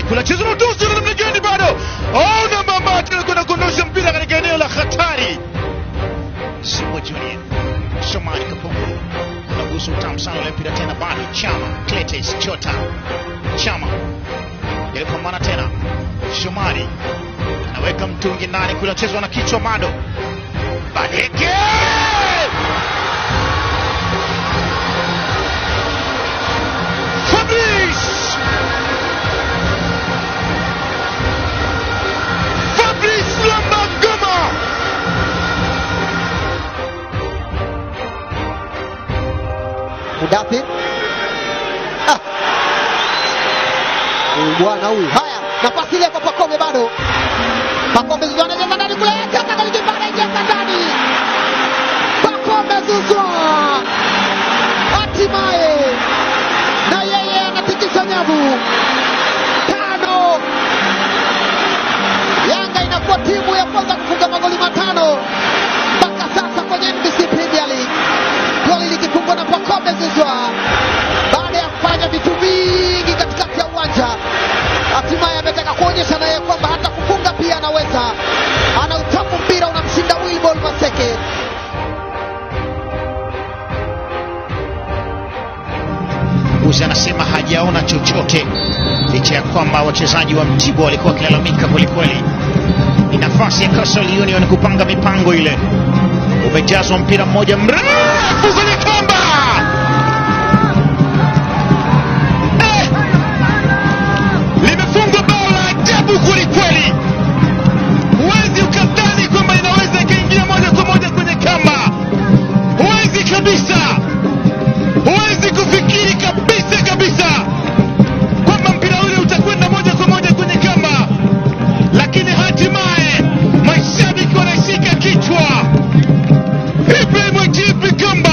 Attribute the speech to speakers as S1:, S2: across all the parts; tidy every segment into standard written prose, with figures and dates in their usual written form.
S1: Kuna chezo mtusi kuna mgeni bado. Namba mbili kuna kundosha mpira katika eneo la hatari. Simba Junior. Shomari Kapombe. Nagusu tamu sana ile mpira tena bado. Chama, Cletes, Chota. Chama. Yalipambana tena. Shomari. Anaweka mtungi ndani kule chezwa na kichwa Mado. Badeke! Fabrice Lambagoma!
S2: Mudathir. Bwana huyu. Haya, nafasi ile kwa Pacome bado. Pacome Zouzoua anajenga ndani kule. Kaka alijipanda ingia ndani. Pacome Zouzoua. Hatimaye na yeye anatikisa nyavu. 5. Yanga inakuwa timu ya kwanza kufunga magoli 5 mpaka sasa kwenye NBC Premier League. Goli likifungwa na Pacome Zouzoua baada ya kufanya vitu vingi katikati ya uwanja. Hatimaye ametaka kuonyesha na yeye kwamba hata kufunga pia anaweza. Ana utamu mpira unamshinda Wilbol Maseke.
S1: Uzi anasema hajaona chochote licha ya kwamba wachezaji wa Mtibwa walikuwa wakilalamika kwelikweli. Ni nafasi ya Coastal Union kupanga mipango ile. Umejazwa mpira mmoja mrefu kwenye kamba. Limefungwa bao la ajabu kwelikweli. Huwezi ukadhani kwamba inaweza ikaingia moja kwa moja kwenye kamba. Huwezi kabisa. Huwezi kufikiri kabisa kwamba mpira ule utakwenda moja kwa moja kwenye kamba. Lakini hatimaye mashabiki wanashika kichwa. Ibrahim Djibril Kamba,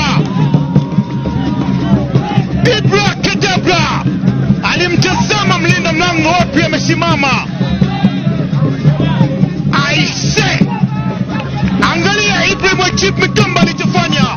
S1: Ibra Kadabra alimtazama mlinda mlango wapi amesimama. Aise, angalia Ibrahim Djibril Kamba alichofanya.